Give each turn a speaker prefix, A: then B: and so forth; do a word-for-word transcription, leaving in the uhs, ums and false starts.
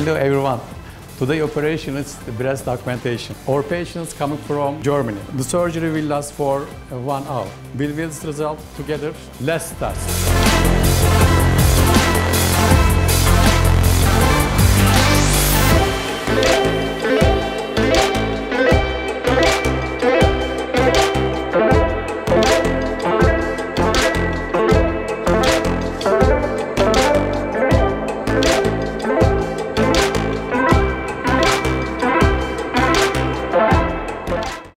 A: Hello everyone. Today operation is the breast augmentation. Our patients coming from Germany. The surgery will last for one hour. We will result together less task.